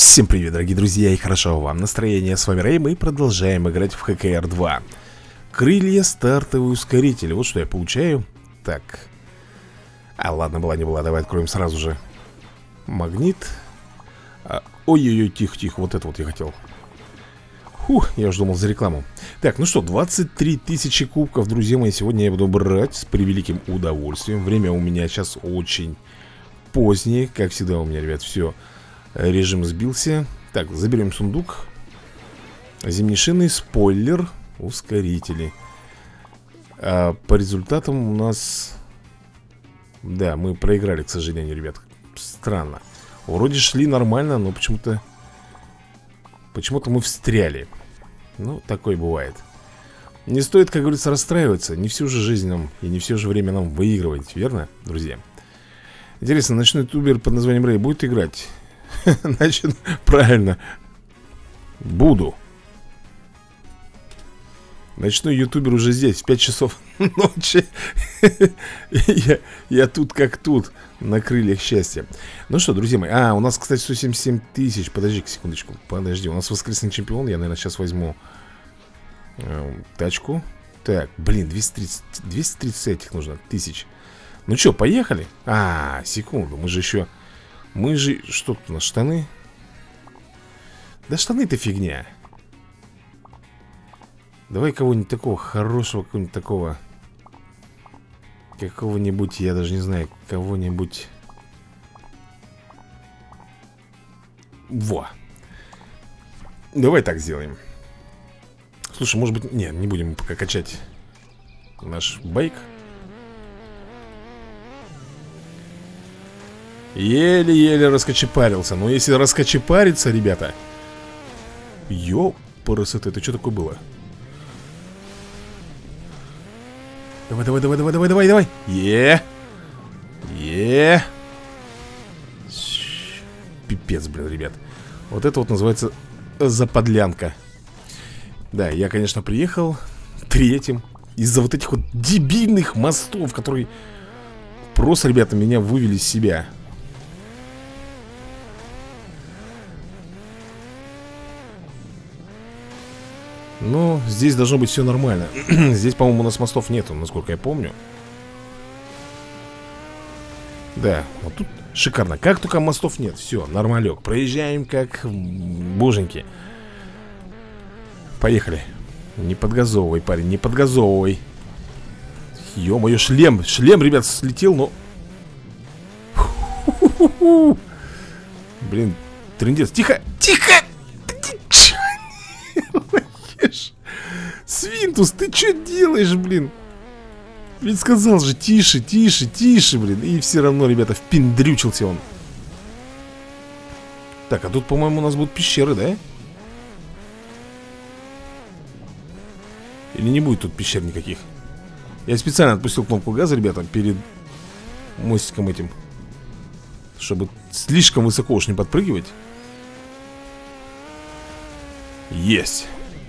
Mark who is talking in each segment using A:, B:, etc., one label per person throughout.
A: Всем привет, дорогие друзья, и хорошо вам настроение. С вами Рэй, мы продолжаем играть в ХКР 2. Крылья, стартовый ускоритель. Вот что я получаю. Так. Ладно, была не была, давай откроем сразу же. Магнит. Ой-ой-ой, тихо-тихо, вот это вот я хотел. Я уже думал за рекламу. Так, ну что, 23 тысячи кубков, друзья мои, сегодня я буду брать с превеликим удовольствием. Время у меня сейчас очень позднее, как всегда у меня, ребят, все. Режим сбился. Так, заберем сундук. Зимние шины, спойлер, ускорители. По результатам у нас... Да, мы проиграли, к сожалению, ребят. Странно. Вроде шли нормально, но почему-то мы встряли. Ну, такое бывает. Не стоит, как говорится, расстраиваться. Не всю же жизнь нам и не все же время нам выигрывать, верно, друзья? Интересно, ночной ютубер под названием Рэй будет играть? Значит, правильно. Буду. Ночной ютубер уже здесь, в 5 часов ночи. Я тут как тут, на крыльях счастья. Ну что, друзья мои. У нас, кстати, 177 тысяч. Подожди-ка секундочку. Подожди, у нас воскресный чемпион. Я, наверное, сейчас возьму тачку. Так, блин, 230 этих нужно, тысяч. Ну что, поехали? Секунду, мы же еще... Что тут у нас, штаны? Да штаны-то фигня. Давай кого-нибудь такого хорошего, какого-нибудь такого. Какого-нибудь, я даже не знаю, кого-нибудь. Во. Давай так сделаем. Слушай, может быть, не будем пока качать наш байк. Еле-еле раскочепарился. Но если раскочепариться, ребята. Ёпарасоте, это что такое было? Давай. Пипец, блин, ребят. Вот это вот называется заподлянка. Да, я, конечно, приехал третьим из-за вот этих вот дебильных мостов, которые просто, ребята, меня вывели из себя. Ну, здесь должно быть все нормально. Здесь, по-моему, у нас мостов нету, насколько я помню. Да, вот тут шикарно. Как только мостов нет, все, нормалек. Проезжаем как боженьки. Поехали. Не подгазовывай, парень, не подгазовывай. Ё-моё, шлем, ребят, слетел, но... Блин, трындец, тихо. Свинтус, ты что делаешь, блин? Ведь сказал же, тише, блин. И все равно, ребята, впендрючился он. Так, а тут, по-моему, у нас будут пещеры, да? Или не будет тут пещер никаких? Я специально отпустил кнопку газа, ребята, перед мостиком этим, чтобы слишком высоко уж не подпрыгивать. Есть.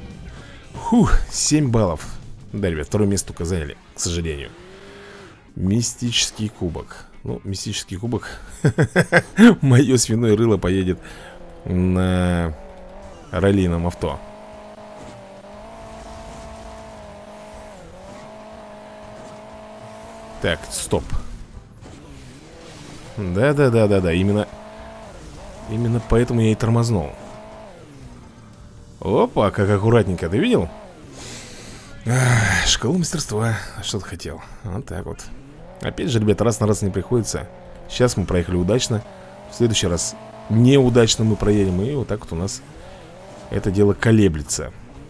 A: 7 баллов. Да, ребят, второе место только заняли, к сожалению. Мистический кубок. Ну, мистический кубок. Мое свиное рыло поедет на раллийном авто. Так, стоп. Да, именно поэтому я и тормознул. Опа, как аккуратненько, ты видел? Школа мастерства. Что ты хотел? Вот так вот. Опять же, ребята, раз на раз не приходится. Сейчас мы проехали удачно. В следующий раз неудачно мы проедем. И вот так вот у нас это дело колеблется.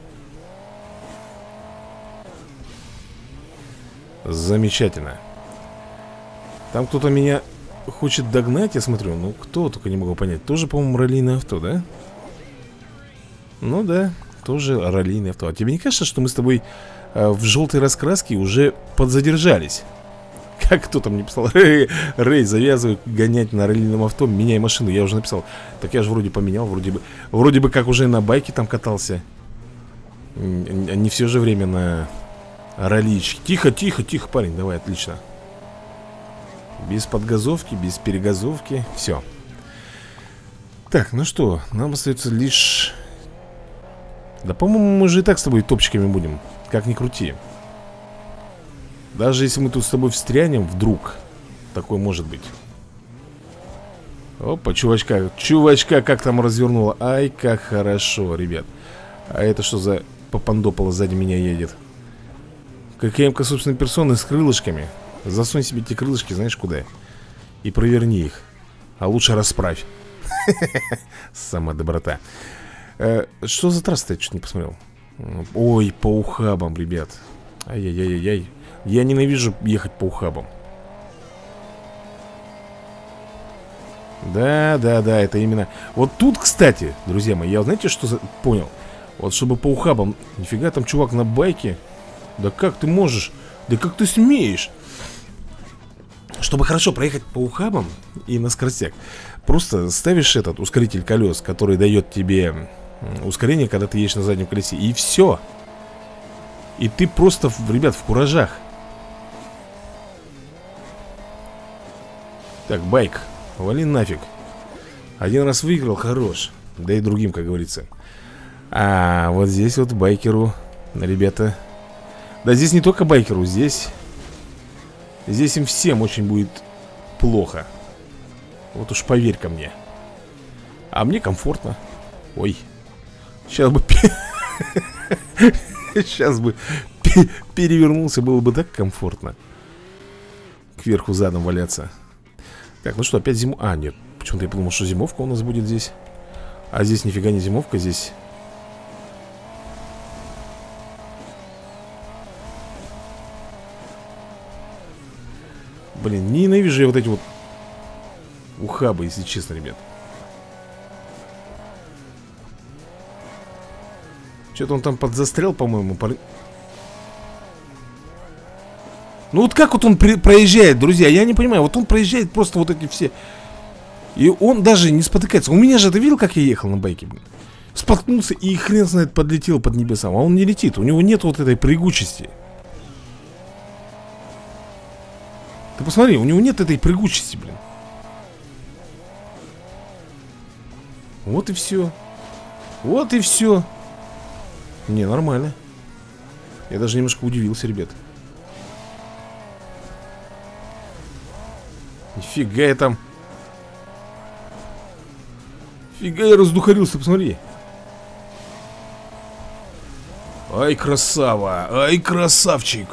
A: Замечательно. Там кто-то меня хочет догнать, я смотрю. Ну, кто, только не могу понять. Тоже, по-моему, раллийное авто, да? Ну да, тоже раллийное авто. А тебе не кажется, что мы с тобой в желтой раскраске уже подзадержались? Как кто там мне писал? Рэй, завязывай гонять на раллийном авто, меняй машину. Я уже написал. Так я же вроде поменял, вроде бы как уже на байке там катался. Не все же время на ралличке. Тихо, парень, давай, отлично. Без подгазовки, без перегазовки, все. Так, ну что, нам остается лишь... Да, по-моему, мы же и так с тобой топчиками будем. Как ни крути. Даже если мы тут с тобой встрянем, вдруг такое может быть. Опа, чувачка, чувачка как там развернула. Ай, как хорошо, ребят. А это что за попандополо сзади меня едет? ККМ-ка собственной персоны с крылышками. Засунь себе эти крылышки, знаешь куда? И проверни их. А лучше расправь. Сама доброта. Что за трасса-то? Я чуть не посмотрел. Ой, по ухабам, ребят. Ай-яй-яй-яй. Я ненавижу ехать по ухабам. Да, это именно. Вот тут, кстати, друзья мои, я знаете, что понял? Вот чтобы по ухабам. Нифига там чувак на байке. Да как ты можешь? Да как ты смеешь? Чтобы хорошо проехать по ухабам и на скоростях, просто ставишь этот ускоритель колес, который дает тебе ускорение, когда ты едешь на заднем колесе. И все. И ты просто, ребят, в куражах. Так, байк, вали нафиг. Один раз выиграл, хорош. Да и другим, как говорится. А вот здесь вот байкеру, ребята. Да здесь не только байкеру, здесь им всем очень будет плохо. Вот уж поверь-ка мне. А мне комфортно. Ой. Сейчас бы сейчас бы перевернулся, было бы так комфортно. Кверху задом валяться. Так, ну что, опять зиму... А, нет, почему-то я подумал, что зимовка у нас будет здесь. А здесь нифига не зимовка, здесь... Блин, ненавижу я вот эти вот ухабы, если честно, ребят. Что-то он там подзастрял, по-моему. Ну вот как вот он проезжает, друзья, я не понимаю. Вот он проезжает просто вот эти все. И он даже не спотыкается. У меня же, ты видел, как я ехал на байке, блин? Споткнулся и хрен знает, подлетел под небесам. А он не летит, у него нет вот этой прыгучести. Ты посмотри, у него нет этой прыгучести, блин. Вот и все. Вот и все. Не, нормально. Я даже немножко удивился, ребят. Нифига я там. Фига я раздухарился, посмотри. Ай, красава. Ай, красавчик.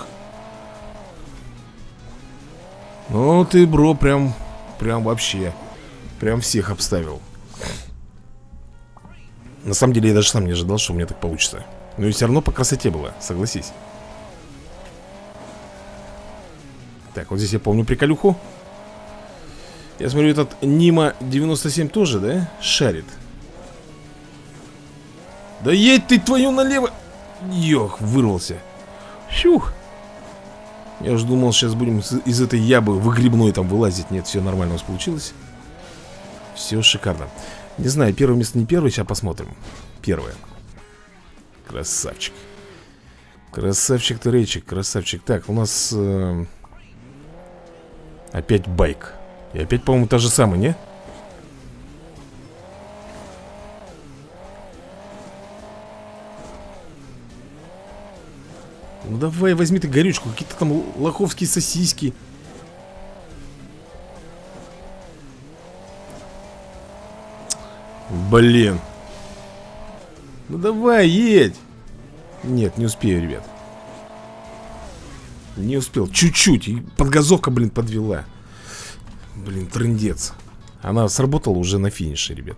A: Ну ты, бро, прям вообще. Прям всех обставил. На самом деле я даже сам не ожидал, что у меня так получится. Но и все равно по красоте было, согласись. Так, вот здесь я помню приколюху. Я смотрю, этот Нима 97 тоже, да? Шарит. Да едь ты твою налево. Ёх, вырвался. Фух. Я уже думал, сейчас будем из этой ябы выгребной там вылазить. Нет, все нормально у нас получилось. Все шикарно. Не знаю, первое место не первое, сейчас посмотрим. Первое. Красавчик. Красавчик ты, Рейчик, красавчик. Так, у нас опять байк. И опять, по-моему, та же самая, не? Ну давай, возьми ты горючку. Какие-то там лоховские сосиски. Блин. Ну давай, едь. Нет, не успею, ребят. Не успел, чуть-чуть. И подгазовка, блин, подвела. Блин, трындец. Она сработала уже на финише, ребят.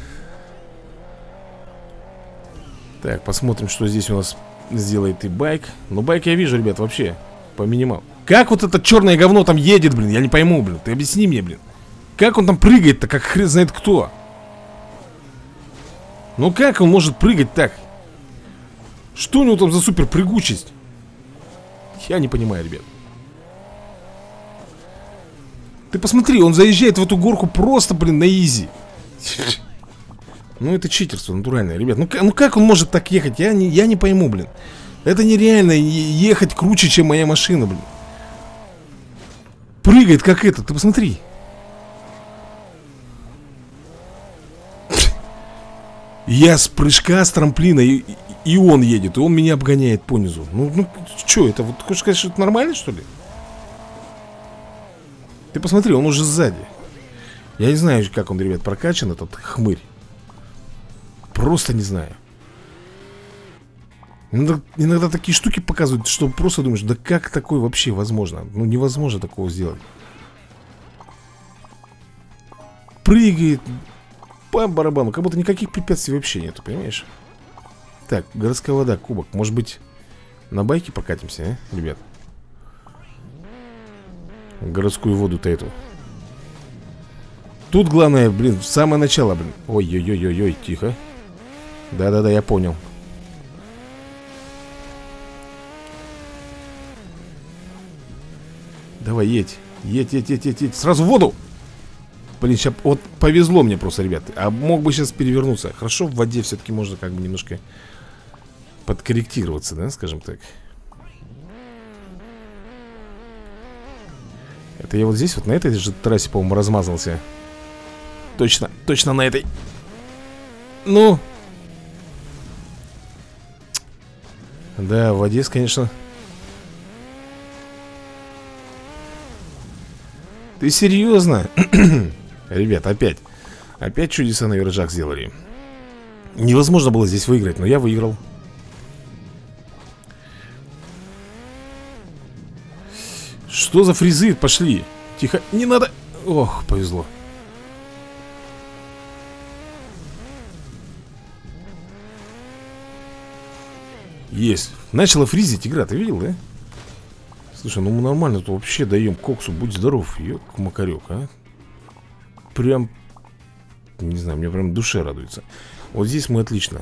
A: Так, посмотрим, что здесь у нас сделает и байк. Ну, байк я вижу, ребят, вообще по минималу. Как вот это черное говно там едет, блин? Я не пойму, блин. Ты объясни мне, блин. Как он там прыгает-то, как хрен знает кто? Ну как он может прыгать так? Что у него там за супер прыгучесть? Я не понимаю, ребят. Ты посмотри, он заезжает в эту горку просто, блин, на изи. Ну это читерство натуральное, ребят. Ну как он может так ехать? Я не пойму, блин. Это нереально ехать круче, чем моя машина, блин. Прыгает как это, ты посмотри. Я с прыжка, с трамплина, и он едет, и он меня обгоняет понизу. Ну что, это вот, хочешь сказать, что это нормально, что ли? Ты посмотри, он уже сзади. Я не знаю, как он, ребят, прокачан, этот хмырь. Просто не знаю. Иногда такие штуки показывают, что просто думаешь, да как такое вообще возможно? Ну невозможно такого сделать. Прыгает по барабану, как будто никаких препятствий вообще нету, понимаешь? Так, городская вода, кубок. Может быть, на байке покатимся, ребят? Городскую воду-то эту. Тут главное, блин, в самое начало, блин. Ой-ой-ой-ой-ой, тихо. Да-да-да, я понял. Давай, едь. Едь. Сразу в воду. Блин, сейчас вот повезло мне просто, ребят. А мог бы сейчас перевернуться. Хорошо, в воде все-таки можно как бы немножко подкорректироваться, да, скажем так. Это я вот здесь, вот на этой же трассе, по-моему, размазался. Точно на этой. Ну. Да, в воде, конечно. Ты серьезно? Ребят, опять чудеса на виражах сделали. Невозможно было здесь выиграть, но я выиграл. Что за фрезы? Пошли. Тихо, не надо. Ох, повезло. Есть. Начала фризить игра, ты видел, да? Слушай, ну мы нормально тут вообще даем коксу. Будь здоров, ёк-макарёк, а. Прям, не знаю, мне прям душе радуется. Вот здесь мы отлично.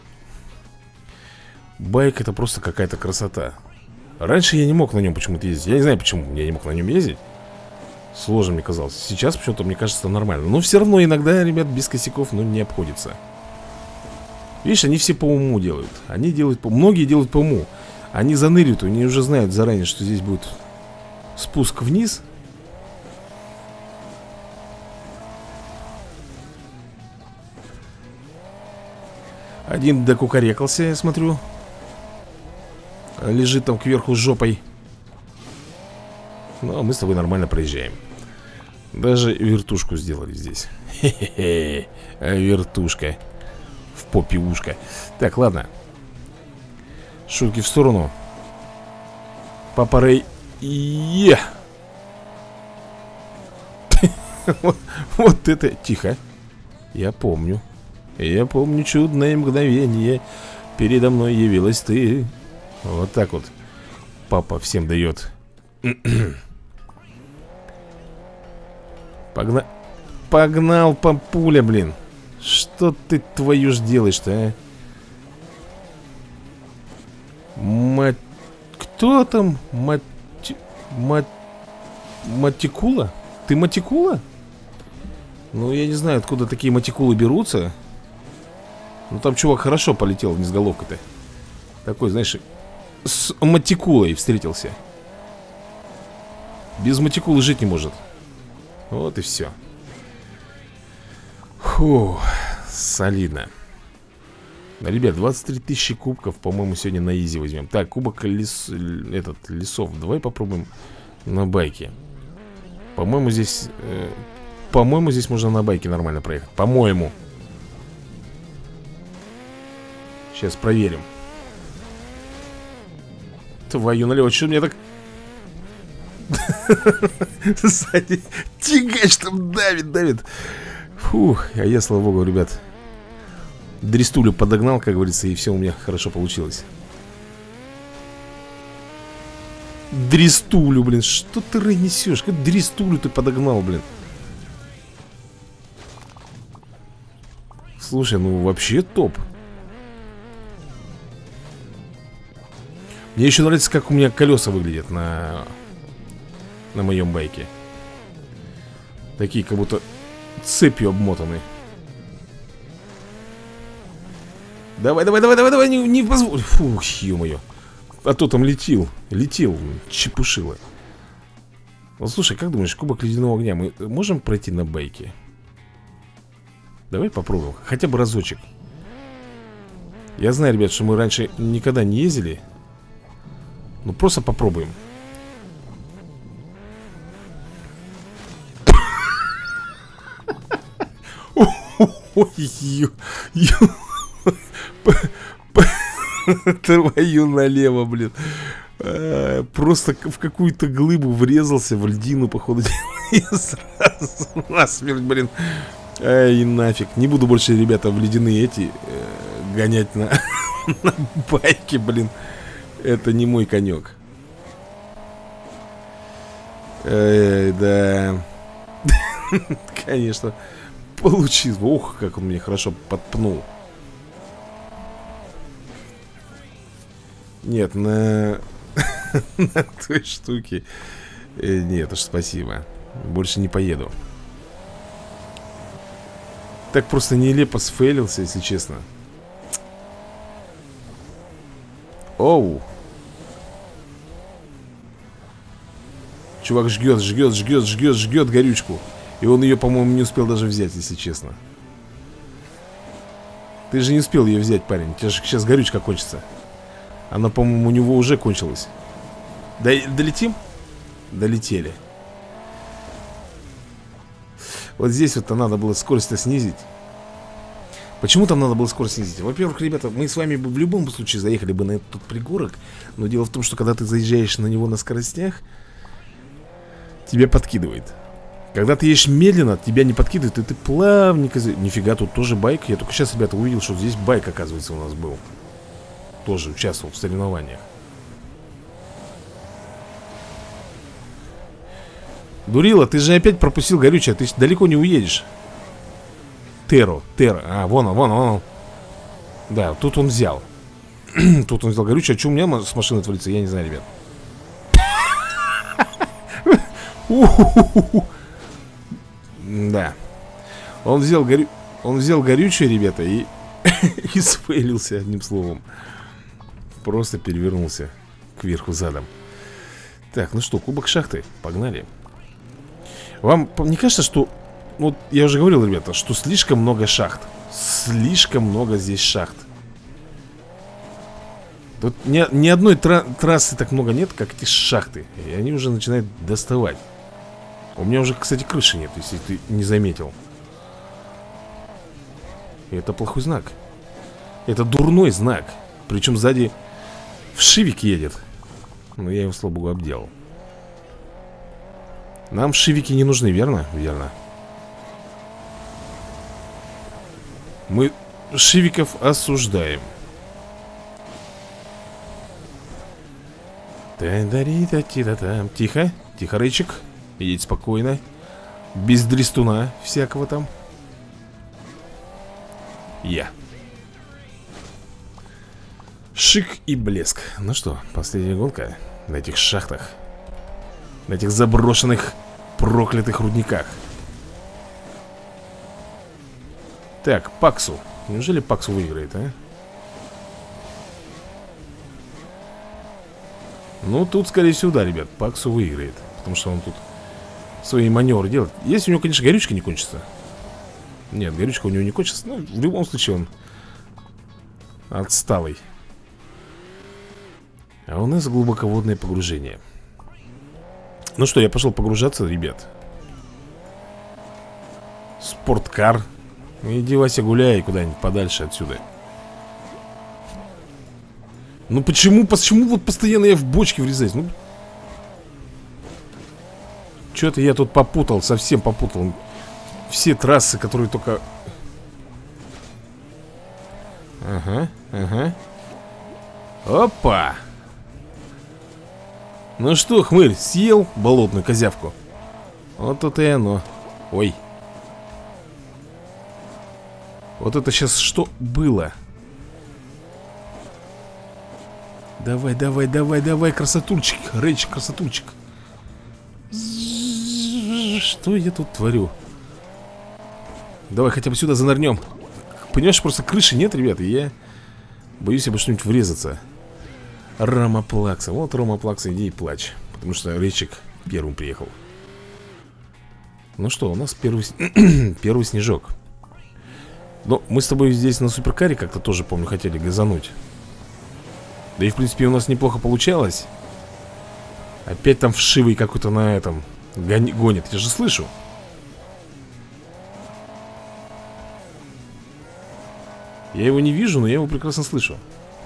A: Байк это просто какая-то красота. Раньше я не мог на нем почему-то ездить. Я не знаю, почему я не мог на нем ездить. Сложно мне казалось. Сейчас почему-то мне кажется нормально. Но все равно иногда, ребят, без косяков, ну, не обходится. Видишь, они все по уму делают. Они делают многие делают по уму. Они заныривают, они уже знают заранее, что здесь будет спуск вниз. Один докукарекался, я смотрю. Лежит там кверху с жопой. Ну, а мы с тобой нормально проезжаем. Даже вертушку сделали здесь. Хе-хе-хе. Вертушка. В попе ушко. Так, ладно. Шутки в сторону. Папа Рэй. Вот это. Тихо. Я помню чудное мгновение. Передо мной явилась ты. Вот так вот папа всем дает. Погнал, папуля, блин. Что ты твою ж делаешь-то, а? Кто там? Матикула? Ты матикула? Ну, я не знаю, откуда такие матикулы берутся. Ну, там чувак хорошо полетел вниз головкой-то. Такой, знаешь, с матикулой встретился. Без матикулы жить не может. Вот и все. Фу, солидно. Ребят, 23 тысячи кубков, по-моему, сегодня на изи возьмем. Так, кубок лесов. Давай попробуем на байке. По-моему, здесь можно на байке нормально проехать. По-моему. Сейчас проверим. Твою налево, что мне так... Сзади тягач там давит. Фух, а я, слава богу, ребят, дрестулю подогнал, как говорится, и все у меня хорошо получилось. Дрестулю, блин, что ты несешь? Как дрестулю ты подогнал, блин? Слушай, ну вообще топ. Мне еще нравится, как у меня колеса выглядят на моем байке. Такие, как будто цепью обмотаны. Давай, не позволь. Фух, ё-моё. А то там летел, чепушило. Вот слушай, как думаешь, кубок ледяного огня мы можем пройти на байке? Давай попробуем, хотя бы разочек. Я знаю, ребят, что мы раньше никогда не ездили. Ну, просто попробуем. Ой, твою налево, блин. Просто в какую-то глыбу врезался, в льдину, походу. И сразу насмерть, блин. Ай, нафиг. Не буду больше, ребята, в ледяные эти гонять на байке, блин. Это не мой конек. Да. Конечно. Получилось. Ох, как он меня хорошо подпнул. Нет, на той штуке. Нет уж, спасибо. Больше не поеду. Так просто нелепо сфейлился, если честно. Оу. Чувак жгет горючку. И он ее, по-моему, не успел даже взять, если честно. Ты же не успел ее взять, парень. У тебя же сейчас горючка кончится. Она, по-моему, у него уже кончилась. Долетим? Долетели. Вот здесь вот надо было скорость-то снизить. Почему там надо было скорость снизить? Во-первых, ребята, мы с вами бы в любом случае заехали бы на этот пригорок. Но дело в том, что когда ты заезжаешь на него на скоростях, тебя подкидывает. Когда ты едешь медленно, тебя не подкидывает, и ты плавненько... Нифига, тут тоже байк. Я только сейчас, ребята, увидел, что здесь байк, оказывается, у нас был. Тоже участвовал в соревнованиях. Дурила, ты же опять пропустил горючее. Ты далеко не уедешь. Теро. А, вон он. Да, тут он взял. Тут он взял горючее. А что у меня с машиной творится, я не знаю, ребят. Да. Он взял горючее, ребята, и и сфейлился, одним словом. Просто перевернулся кверху задом. Так, ну что, кубок шахты, погнали. Вам не кажется, что... Вот я уже говорил, ребята, что слишком много шахт. Слишком много здесь шахт. Тут ни одной трассы так много нет, как эти шахты. И они уже начинают доставать. У меня уже, кстати, крыши нет, если ты не заметил. И это плохой знак. Это дурной знак. Причем сзади вшивик едет. Но я его, слава богу, обделал. Нам вшивики не нужны, верно? Верно. Мы вшивиков осуждаем. Тихо, тихо, рычик. Едь спокойно. Без дрестуна всякого там. Шик и блеск. Ну что, последняя гонка на этих шахтах. На этих заброшенных, проклятых рудниках. Так, Паксу. Неужели Паксу выиграет, а? Ну, тут, скорее всего, да, ребят, Паксу выиграет. Потому что он тут свои маневры делает. Если у него, конечно, горючка не кончится. Нет, горючка у него не кончится. Ну, в любом случае он отсталый. А у нас глубоководное погружение. Ну что, я пошел погружаться, ребят. Спорткар. Иди, Вася, гуляй куда-нибудь подальше отсюда. Ну почему вот постоянно я в бочке врезаюсь? Ну, что-то я тут попутал, совсем попутал. Все трассы, которые только... Ага. Опа! Ну что, хмырь, съел болотную козявку? Вот это и оно. Ой. Вот это сейчас что было? Давай, красотульчик. Рэйч, красотульчик. Что я тут творю? Давай хотя бы сюда занырнем. Понимаешь, просто крыши нет, ребята. Я боюсь обо что-нибудь врезаться. Ромаплакса. Вот Ромаплакса, иди и плачь. Потому что Рэйчик первым приехал. Ну что, у нас первый снежок. Но мы с тобой здесь на суперкаре как-то тоже, помню, хотели газануть. Да и, в принципе, у нас неплохо получалось. Опять там вшивый какой-то на этом гонит, я же слышу. Я его не вижу, но я его прекрасно слышу.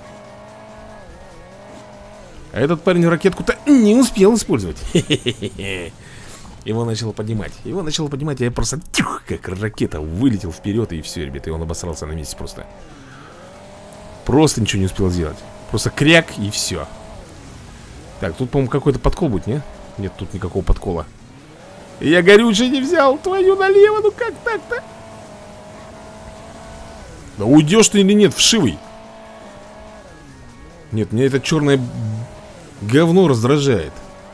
A: А этот парень ракетку-то не успел использовать. Его начало поднимать. А я просто как ракета вылетел вперед. И все, ребята, и он обосрался на месте просто. Просто ничего не успел сделать. Просто кряк и все. Так, тут, по-моему, какой-то подкол будет, не? Нет, тут никакого подкола. Я горючий не взял, твою налево, ну как так-то? Да уйдешь ты или нет, вшивый? Нет, меня это черное говно раздражает.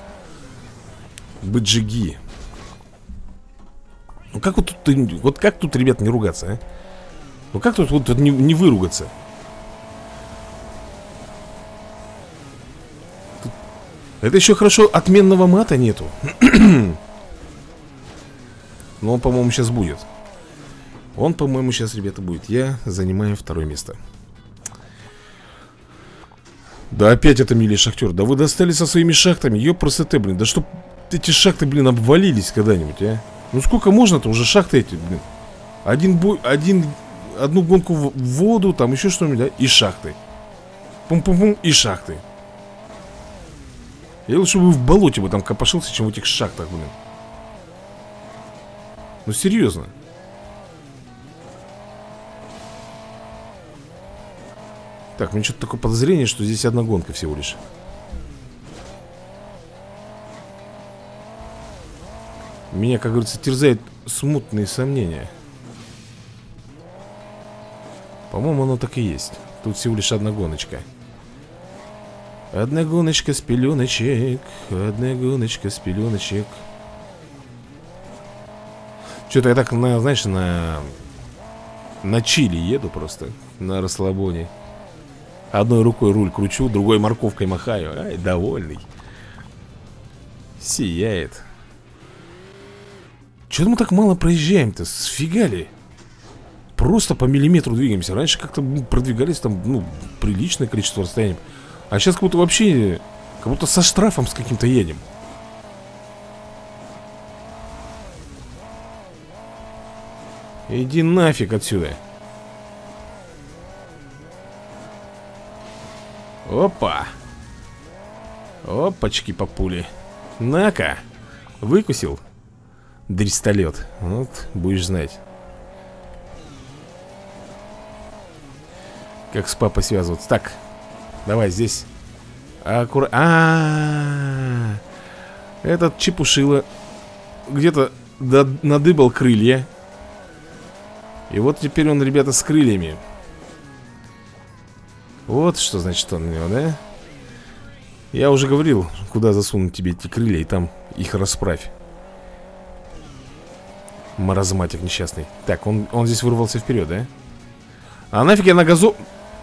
A: Быджиги. Ну как вот тут, вот как тут, ребят, не ругаться, а? Ну как тут вот не выругаться? Это еще хорошо, отменного мата нету. Но он, по-моему, сейчас будет. Он, по-моему, сейчас, ребята, будет. Я занимаю второе место. Да опять это мили шахтер. Да вы достали со своими шахтами. Ёпросоте, блин. Да чтоб эти шахты, блин, обвалились когда-нибудь, а? Ну сколько можно-то уже шахты эти, блин? Одну гонку в воду, там еще что-нибудь, да? И шахты. Пум-пум-пум, и шахты. Я лучше бы в болоте бы там копошился, чем в этих шахтах, блин. Ну серьезно. Так, у меня что-то такое подозрение, что здесь одна гонка всего лишь. Меня, как говорится, терзают смутные сомнения. По-моему, оно так и есть. Тут всего лишь одна гоночка. Одна гоночка с пеленочек. Одна гоночка с пеленочек. Что-то я так, знаешь, на чили еду просто. На расслабоне. Одной рукой руль кручу, другой морковкой махаю. Ай, довольный. Сияет. Чего мы так мало проезжаем-то? Сфига ли? Просто по миллиметру двигаемся. Раньше как-то продвигались там, ну, приличное количество расстояний. А сейчас как будто вообще, как будто со штрафом с каким-то едем. Иди нафиг отсюда. Опа. Опачки попули. На-ка. Выкусил. Дрестолет. Вот, будешь знать. Как с папой связываться. Так, давай здесь. Этот чепушило где-то надыбал крылья. И вот теперь он, ребята, с крыльями. Вот что значит он у него, да? Я уже говорил, куда засунуть тебе эти крылья, и там их расправь. Маразматик несчастный. Так, он здесь вырвался вперед, да? А нафиг я на газу...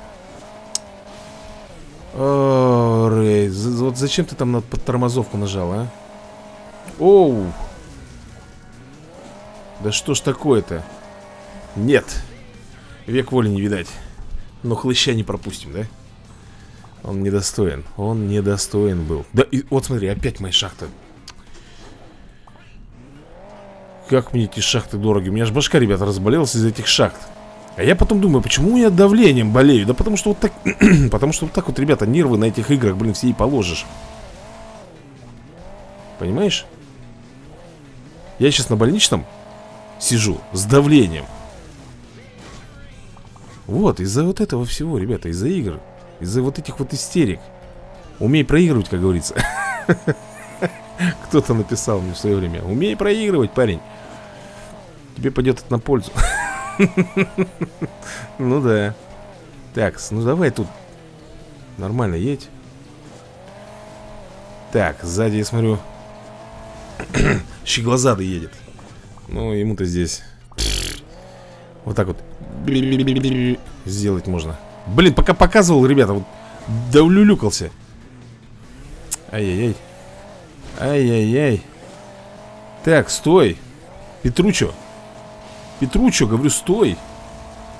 A: О, Рэй, вот зачем ты там на тормозовку нажал, а? Оу. Да что ж такое-то? Нет. Век воли не видать. Но хлыща не пропустим, да? Он недостоин. Он недостоин был. Да, и вот смотри, опять моя шахта. Как мне эти шахты дороги. У меня аж башка, ребята, разболелась из этих шахт. А я потом думаю, почему я давлением болею? Да потому что вот так... потому что вот так вот, ребята, нервы на этих играх, блин, все и положишь. Понимаешь? Я сейчас на больничном сижу с давлением. Вот, из-за вот этого всего, ребята, из-за игр. Из-за вот этих вот истерик. Умей проигрывать, как говорится. Кто-то написал мне в свое время. Умей проигрывать, парень. Тебе пойдет это на пользу. Ну да. Так, ну давай тут нормально едь. Так, сзади я смотрю щеглазадый едет. Ну, ему-то здесь вот так вот сделать можно. Блин, пока показывал, ребята, вот давлюлюкался. Ай-яй-яй. Ай-яй-яй. Так, стой. Петручо. Петручо, говорю, стой.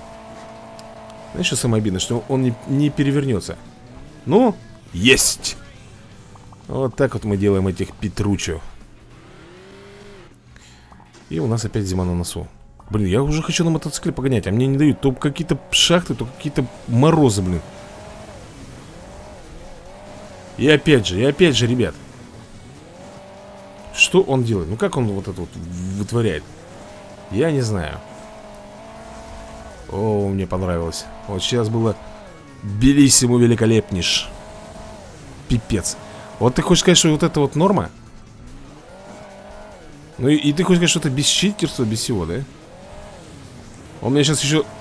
A: Знаешь, что самое обидное? Что он не перевернется. Ну, есть! Вот так вот мы делаем этих Петручо. И у нас опять зима на носу. Блин, я уже хочу на мотоцикле погонять, а мне не дают. То какие-то шахты, то какие-то морозы, блин. И опять же, ребят. Что он делает? Ну как он вот это вот вытворяет? Я не знаю. О, мне понравилось. Вот сейчас было белиссимо великолепнейш. Пипец. Вот ты хочешь сказать, что вот это вот норма? Ну и ты хочешь сказать, что это без читерства, без всего, да? Он меня сейчас еще...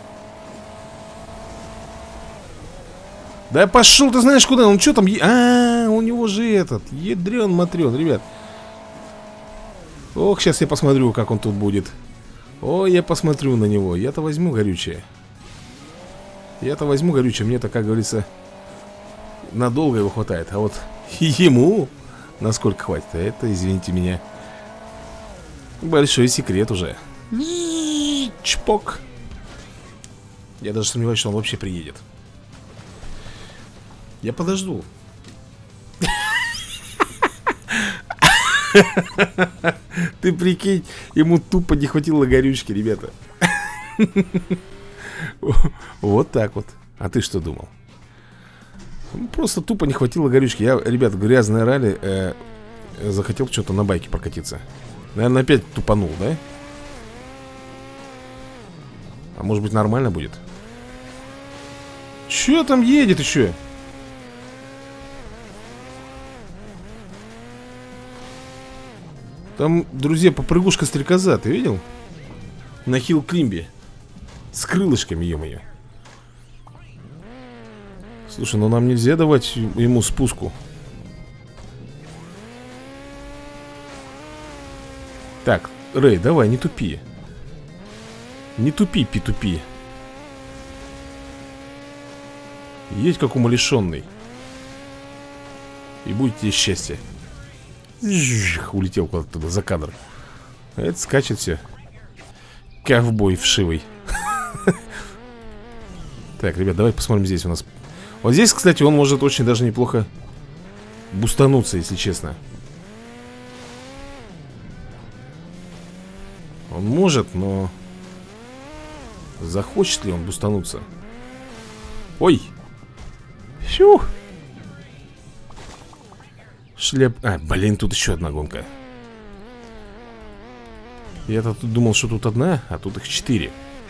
A: Да пошел, ты знаешь куда? Он что там? У него же этот. Ядрен-матрен, ребят. Ох, сейчас я посмотрю, как он тут будет. О, я посмотрю на него. Я-то возьму горючее. Мне-то, как говорится, надолго его хватает. А вот ему насколько хватит? Это, извините меня, большой секрет уже. Чпок. Я даже сомневаюсь, что он вообще приедет. Я подожду. Ты прикинь, ему тупо не хватило горючки, ребята. Вот так вот. А ты что думал? Просто тупо не хватило горючки. Я, ребят, в грязное ралли захотел что-то на байке прокатиться. Наверное, опять тупанул, да? А может быть нормально будет? Че там едет еще? Там, друзья, попрыгушка-стрекоза, ты видел? На хилл-климбе. С крылышками, ё-моё. Слушай, ну нам нельзя давать ему спуску. Так, Рэй, давай, не тупи. Не тупи, пи-тупи. Едь как умалишенный. И будет тебе счастье. Улетел куда-то туда, за кадр. А это скачет все. Ковбой вшивый. Так, ребят, давай посмотрим здесь у нас. Вот здесь, кстати, он может очень даже неплохо бустануться, если честно. Он может, но захочет ли он бустануться? Ой! Фух! Шляп... блин, тут еще одна гонка. Я-то тут думал, что тут одна, а тут их 4.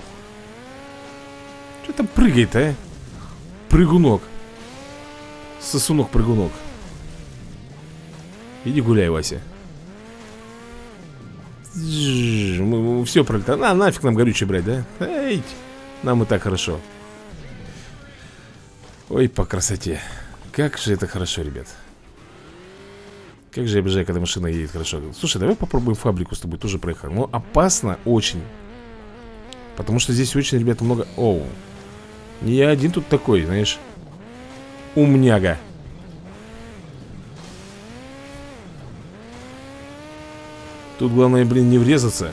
A: Что там прыгает, а? Прыгунок. Сосунок-прыгунок. Иди гуляй, Вася. Все пролетаем. Нафиг нам горючее брать, да? Эй, нам и так хорошо. Ой, по красоте. Как же это хорошо, ребят. Как же я обожаю, когда машина едет хорошо. Слушай, давай попробуем фабрику с тобой тоже проехать. Но опасно очень. Потому что здесь очень, ребята, много... Оу. Не я один тут такой, знаешь. Умняга. Тут главное, блин, не врезаться.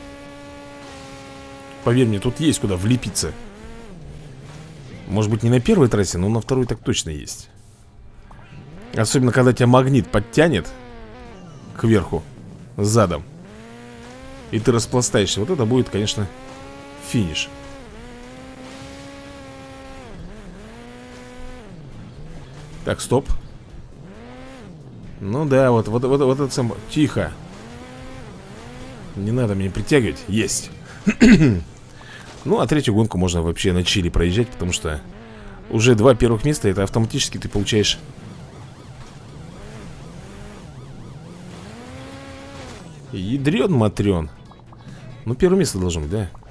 A: Поверь мне, тут есть куда влепиться. Может быть, не на первой трассе, но на второй так точно есть. Особенно, когда тебя магнит подтянет кверху, задом, и ты распластаешься. Вот это будет, конечно, финиш. Так, стоп. Ну да, вот это сам... Тихо. Не надо меня притягивать. Есть. Ну, а третью гонку можно вообще на чили проезжать, потому что уже 2 первых места, это автоматически ты получаешь... Ядрен-матрен. Ну, первое место должно быть, да?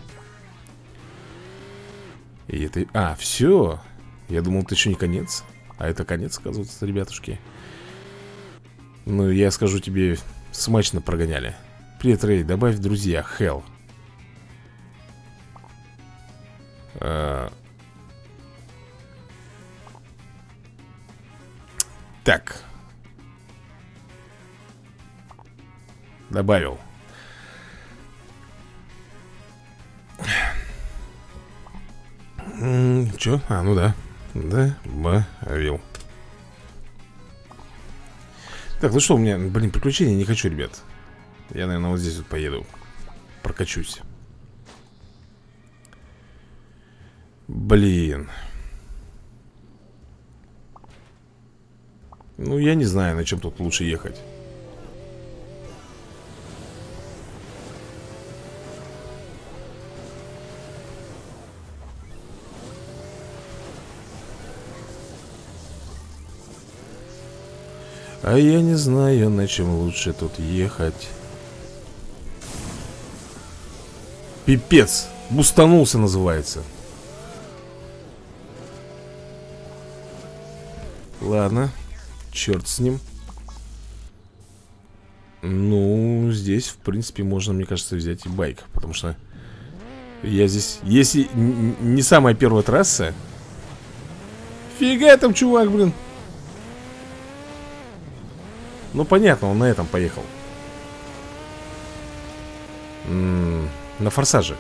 A: И это... все. Я думал, это еще не конец. А это конец, оказывается, ребятушки. Ну, я скажу тебе, смачно прогоняли. Привет, Рэй, добавь в друзья Hell. Так. Добавил. Чё? А, ну да. Добавил. Так, ну что, у меня, блин, приключения не хочу, ребят. Я, наверное, вот здесь вот поеду. Прокачусь. Блин. Ну, я не знаю, на чем тут лучше ехать. А я не знаю, на чем лучше тут ехать. Пипец. Бустанулся, называется. Ладно. Черт с ним. Ну, здесь, в принципе, можно, мне кажется, взять и байк. Потому что я здесь... Если не самая первая трасса... Фига там, чувак, блин. Ну, понятно, он на этом поехал. На форсаже.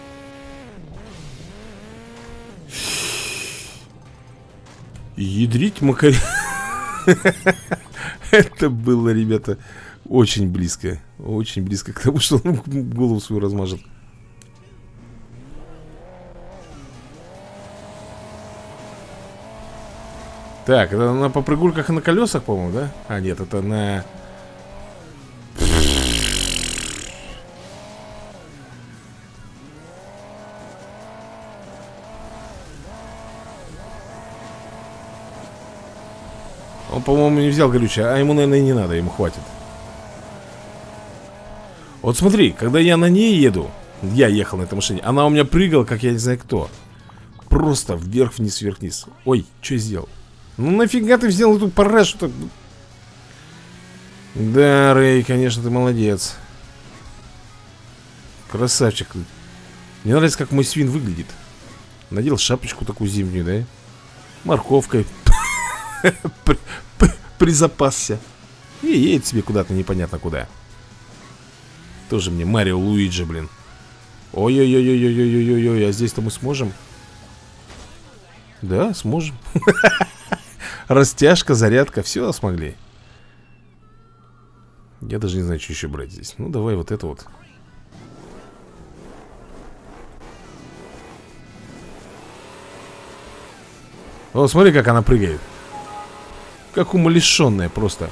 A: Ядрить макарь. Это было, ребята, очень близко. Очень близко к тому, что он голову свою размажет. Так, это на попрыгульках и на колесах, по-моему, да? А, нет, это на... Он, по-моему, не взял горючее. А ему, наверное, и не надо, ему хватит. Вот смотри, когда я на ней еду, я ехал на этой машине, она у меня прыгала, как я не знаю кто. Просто вверх-вниз, вверх-вниз. Ой, что я сделал? Ну нафига ты взял эту парашу-то? Да, Рэй, конечно, ты молодец. Красавчик. Мне нравится, как мой свин выглядит. Надел шапочку такую зимнюю, да? Морковкой призапасся. И едет себе куда-то непонятно куда. Тоже мне Марио Луиджи, блин. Ой-ой-ой-ой-ой-ой-ой-ой. А здесь-то мы сможем? Да, сможем. Растяжка, зарядка, все смогли. Я даже не знаю, что еще брать здесь. Ну, давай вот это вот. О, смотри, как она прыгает. Как умалишенная просто.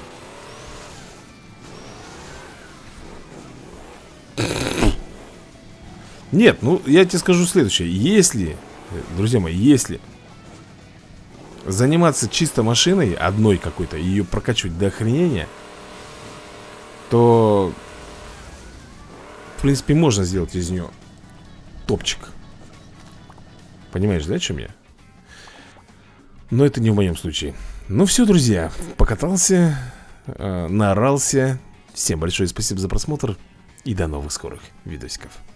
A: Нет, ну, я тебе скажу следующее. Если, друзья мои, если заниматься чисто машиной, одной какой-то, и ее прокачивать до охренения, то, в принципе, можно сделать из нее топчик. Понимаешь, да, о чем я? Но это не в моем случае. Ну все, друзья, покатался, наорался. Всем большое спасибо за просмотр и до новых скорых видосиков.